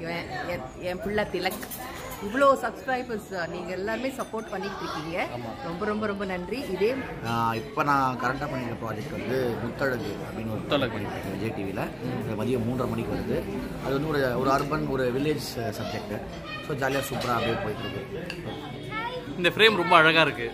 என் பிள்ளை திலக். இவ்வளோ சப்ஸ்கிரைபர்ஸ் நீங்கள் எல்லாருமே சப்போர்ட் பண்ணிட்டு இருக்கீங்க. ரொம்ப ரொம்ப ரொம்ப நன்றி. இதே இப்போ நான் கரண்டாக பண்ணிக்கிற ப்ராஜெக்ட் வந்து முத்தழகு அப்படின்னு ஒரு முத்தழகு பண்ணிட்டு இருக்கேன் விஜய் டிவியில். மதியம் 3:30 மணிக்கு வருது. அது வந்து ஒரு அர்பன் ஒரு வில்லேஜ் சப்ஜெக்ட். ஸோ ஜாலியாக சூப்பராக அப்படியே போயிட்டுருக்கு. இந்த ஃப்ரேம் ரொம்ப அழகாக இருக்குது.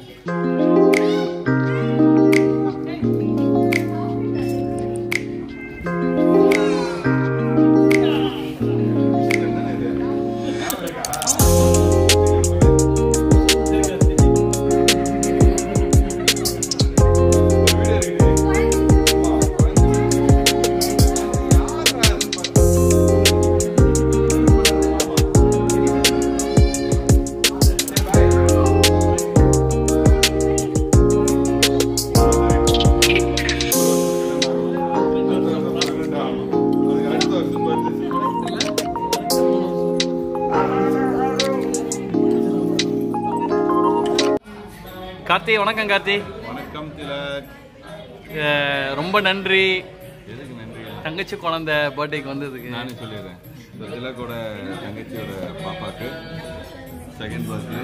கார்த்தி, வணக்கம் கார்த்தி. வணக்கம் திலக். ரொம்ப நன்றி. எதுக்கு நன்றி? தங்கச்சி குழந்தை பர்த்டேக்கு வந்ததுக்கு. நானே சொல்லிடுறேன். திலக்கோட தங்கச்சியோட பாப்பாவுக்கு செகண்ட் பர்த்டே.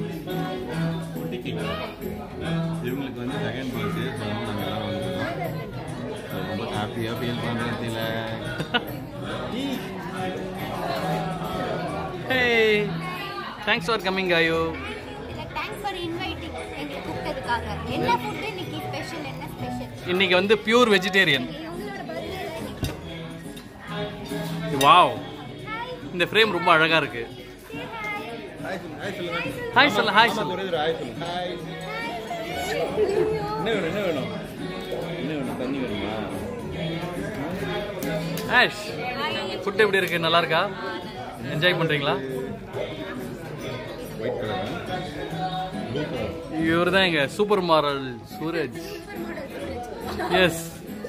இவங்களுக்கு வந்து செகண்ட் பர்த்டே. ஸோ நாங்கள் எல்லாம் வந்துருக்கோம். ரொம்ப ஹாப்பியாக ஃபீல் பண்ணுறேன் Tilak. Hey, thanks for coming ஆயோ. இன்னைக்கு வந்து பியூர் வெஜிடேரியன். வாவ், இந்த ஃப்ரேம் ரொம்ப அழகா இருக்கு. ஹாய் சொல்ல. ஹாய் சொல்ல. என்ன வேணும் தண்ணி வேணுமா? ஆஷ், ஃபுட் எப்படி இருக்கு? நல்லா இருக்கா? என்ஜாய் பண்றீங்களா? White colour. இவர் தான் எங்க சூப்பர் மாரல் சூரஜ். எஸ்,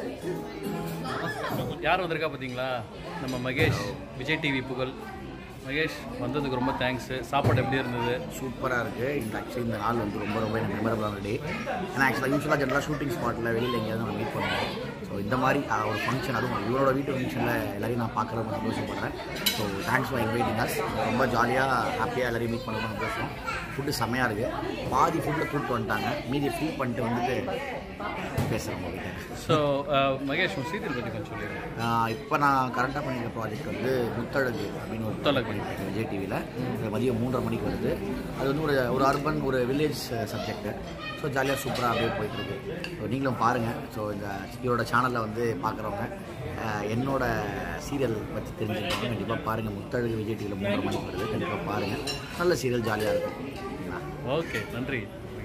யார் வந்திருக்கா பார்த்தீங்களா? நம்ம மகேஷ், விஜய் டிவி புகழ். மகேஷ் வந்ததுக்கு ரொம்ப தேங்க்ஸ். சாப்பாடு எப்படி இருந்தது? சூப்பராக இருக்குது. இந்த நாள் வந்து ரொம்ப ரொம்ப மெமரபிளான டே. ஏன்னா யூஸ்வலாக ஜென்ரலாக ஷூட்டிங் ஸ்பாட்டில் வெளியில் எங்கேயாவது நம்ம மீட் பண்ணுவோம். ஸோ இந்த மாதிரி ஒரு ஃபங்க்ஷன், அதுவும் இவரோட வீட்டு ஃபங்க்ஷனில் எல்லாரையும் நான் பார்க்குறது ரொம்ப சந்தோஷப்படுறேன். So thanks for inviting us. ரொம்ப ஜாலியாக ஹாப்பியாக எல்லாரையும் மீட் பண்ணுறது சந்தோஷம். ஃபுட்டு செம்மையாக இருக்குது. பாதி ஃபுட்டில் கூப்பிட்டு வந்துட்டாங்க. மீதி ஃபில் பண்ணிட்டு வந்துட்டு பேசுகிறேன் உங்கள்கிட்ட. ஸோ மகேஷ், சீரியல் பற்றி கொஞ்சம் சொல்லிடுறேன். இப்போ நான் கரண்டாக பண்ணிக்கிற ப்ராஜெக்ட் வந்து முத்தழகு அப்படின்னு ஒரு முத்தழகு பண்ணிட்டு இருக்கேன் விஜய் டிவியில். மதியம் 3:30 மணிக்கு வருது. அது வந்து ஒரு அர்பன் ஒரு வில்லேஜ் சப்ஜெக்ட். ஸோ ஜாலியாக சூப்பராக அப்படியே போயிட்டுருக்கு. ஸோ நீங்களும் பாருங்கள். ஸோ இதோட சேனலில் வந்து பார்க்குறவங்க என்னோட சீரியல் பற்றி தெரிஞ்சுக்கணும். கண்டிப்பாக பாருங்கள். முத்தழகு விஜய் டிவியில் 3:30 மணிக்கு வருது. கண்டிப்பாக பாருங்கள். நல்ல சீரியல், ஜாலியாக இருக்கும். ஓகே, நன்றி.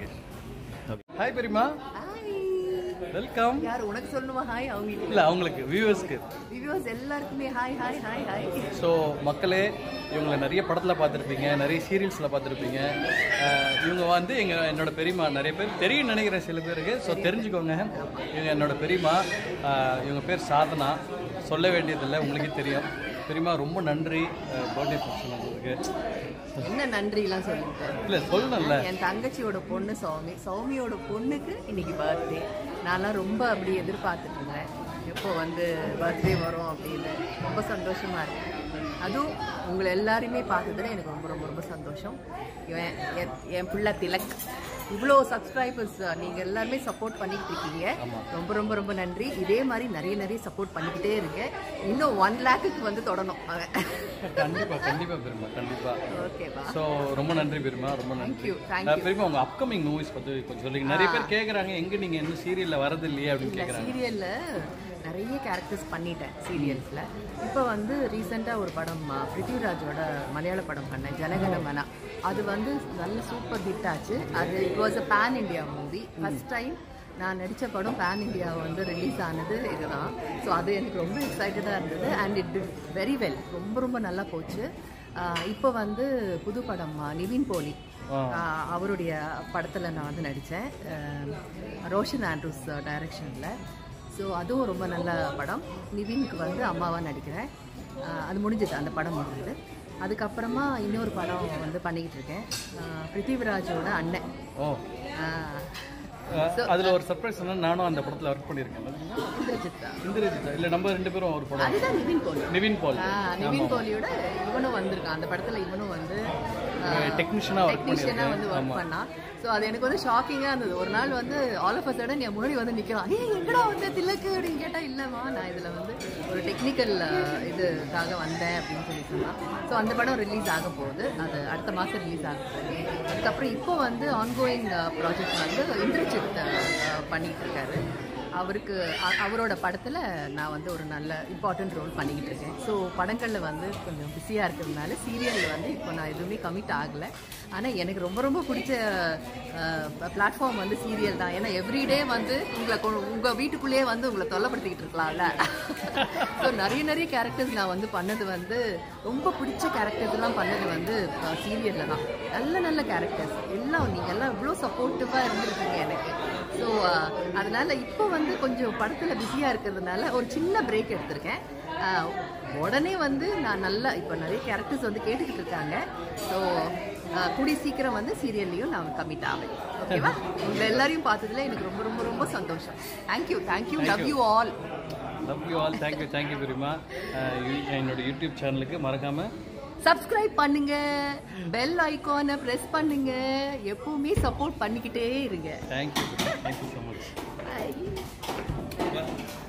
ஹாய் பெரியம்மா, வெல்கம். யார் உனக்கு சொல்லணுமா ஹாய்? அவங்க இல்லை, அவங்களுக்கு வியூவர்ஸ்க்கு எல்லாருக்குமே hi hi hi hi. So மக்களே, இவங்களை நிறைய படத்தில் பார்த்துருப்பீங்க, நிறைய சீரியல்ஸில் பார்த்துருப்பீங்க. இவங்க வந்து என்னோட பெரியம்மா. நிறைய பேர் தெரியும் நினைக்கிறேன், சில பேருக்கு. ஸோ தெரிஞ்சுக்கோங்க, இவங்க என்னோட பெரியம்மா. இவங்க பேர் சாதனா. சொல்ல வேண்டியதில்லை, உங்களுக்கே தெரியும். பெரியம்மா ரொம்ப நன்றி பர்த்டே ஃபங்க்ஷன் வந்ததுக்கு. என்ன நன்றிலாம் சொல்லிட்டேன். இல்லை, சொல்லணும்ல. என் தங்கச்சியோட பொண்ணு சௌமியோட பொண்ணுக்கு இன்னைக்கு பர்த்டே. நான்லாம் ரொம்ப அப்படி எதிர்பார்த்துட்டு இருந்தேன், எப்போ வந்து பர்த்டே வரும் அப்படின்னு. ரொம்ப சந்தோஷமா இருக்கு. அதுவும் உங்களை எல்லாரையுமே பார்த்ததுல எனக்கு ரொம்ப ரொம்ப ரொம்ப சந்தோஷம். என் பிள்ளை திலக். இவ்வளோ சப்ஸ்கிரைபர்ஸ் நீங்கள் எல்லாருமே சப்போர்ட் பண்ணிட்டு இருக்கீங்க. ரொம்ப ரொம்ப ரொம்ப நன்றி. இதே மாதிரி நிறைய சப்போர்ட் பண்ணிக்கிட்டே இருக்கேன். இன்னும் 1 lakhக்கு வந்து தொடணும். கண்டிப்பாக பெரியம்மா, கண்டிப்பாக. ஓகேப்பா. ஸோ ரொம்ப நன்றி பெரியம்மா, ரொம்ப நன்றி. தேங்க்யூ. பெரியம்மா, உங்கள் அப்கமிங் மூவிஸ் பற்றி கொஞ்சம் சொல்லுங்க. நிறைய பேர் கேட்குறாங்க, எங்கே நீங்கள் இன்னும் சீரியலில் வரது இல்லையே அப்படின்னு கேட்குறாங்க. சீரியலில் நிறைய கேரக்டர்ஸ் பண்ணிட்டேன் சீரியல்ஸில். இப்போ வந்து ரீசெண்டாக ஒரு படம் பிருத்திவிராஜோட மலையாள படம் பண்ணேன், ஜனகணமன. அது வந்து நல்ல சூப்பர் ஹிட் ஆச்சு. அது it was a pan India movie. First time நான் நடித்த படம் பேன் இண்டியா வந்து ரிலீஸ் ஆனது இதுதான். ஸோ அது எனக்கு ரொம்ப எக்ஸைட்டடாக இருந்தது. And it did very well. ரொம்ப ரொம்ப நல்லா போச்சு. இப்போ வந்து புது படம் நிவின் போலி அவருடைய படத்தில் நான் வந்து நடித்தேன், ரோஷன் ஆண்ட்ரூஸ் டைரக்ஷனில். ஸோ அதுவும் ரொம்ப நல்ல படம். நிவினுக்கு வந்து அம்மாவாக நடிக்கிறேன். அது முடிஞ்சது, அந்த படம் முடிஞ்சது. அதுக்கப்புறமா இன்னொரு படம் வந்து பண்ணிக்கிட்டு இருக்கேன், பிருத்திவிராஜோட அண்ணன். அதில் ஒரு சர்ப்ரைஸ் சொன்னால் நானும் அந்த படத்தில் ஒர்க் பண்ணியிருக்கேன். இந்திரஜித்தா இல்லை நம்ம 2 பேரும் ஒரு படம். அதுதான் நிவின் போலியோட இவனும் வந்திருக்கான் அந்த படத்தில். இவனும் வந்து டெக்னீஷியனாக வந்து ஒர்க் பண்ணான். ஸோ அது எனக்கு வந்து ஷாக்கிங்காக இருந்தது. ஒரு நாள் வந்து ஆல் ஆஃப் அ சடன் என் முன்னாடி வந்து நிற்கிறான். எங்கடா வந்து திலக்கு அப்படின்னு கேட்டால் இல்லைம்மா நான் இதில் வந்து ஒரு டெக்னிக்கல் இதுக்காக வந்தேன் அப்படின்னு சொல்லி சொன்னான். ஸோ அந்த படம் ரிலீஸ் ஆக போகுது. அது அடுத்த மாதம் ரிலீஸ் ஆக போகுது. அதுக்கப்புறம் இப்போ வந்து ஆன்கோயிங் ப்ராஜெக்ட் வந்து இந்திரஜித் பண்ணிகிட்டு இருக்காரு. அவரோட படத்தில் நான் வந்து ஒரு நல்ல இம்பார்ட்டன்ட் ரோல் பண்ணிக்கிட்டு இருக்கேன். ஸோ படங்களில் வந்து கொஞ்சம் பிஸியாக இருக்கிறதுனால சீரியலில் வந்து இப்போ நான் எதுவுமே கமிட் ஆகலை. ஆனால் எனக்கு ரொம்ப ரொம்ப பிடிச்ச பிளாட்ஃபார்ம் வந்து சீரியல் தான். ஏன்னா எவ்ரிடே வந்து உங்கள் வீட்டுக்குள்ளேயே வந்து உங்களை தொல்லைப்படுத்திக்கிட்டு இருக்கலாம்ல. ஸோ நிறைய கேரக்டர்ஸ் நான் வந்து பண்ணது வந்து ரொம்ப பிடிச்ச கேரக்டர்ஸ்லாம் பண்ணது வந்து சீரியலில் தான். நல்ல கேரக்டர்ஸ் எல்லாம் நீங்கள் எல்லாம் இவ்வளோ சப்போர்ட்டிவாக இருந்துருக்கீங்க எனக்கு. ஸோ அதனால் இப்போ வந்து கொஞ்சம் படத்தில் பிஸியாக இருக்கிறதுனால ஒரு சின்ன பிரேக் எடுத்திருக்கேன். உடனே வந்து நான் நல்லா இப்போ நிறைய கேரக்டர்ஸ் வந்து கேட்டுக்கிட்டு இருக்காங்க. ஸோ கூடிய சீக்கிரம் வந்து சீரியல்லையும் நான் கமிட் ஆவேன். ஓகேவா? உங்களை எல்லாரையும் பார்த்ததுல எனக்கு ரொம்ப ரொம்ப ரொம்ப சந்தோஷம். Thank you. Love you all. Thank you பெரியமா. என்னோட யூடியூப் சேனலுக்கு மறக்காமல் சப்ஸ்கிரைப் பண்ணுங்க, பெல் ஐகானை பிரஸ் பண்ணுங்க, எப்பவுமே சப்போர்ட் பண்ணிக்கிட்டே இருங்க. Thank you so much. Bye.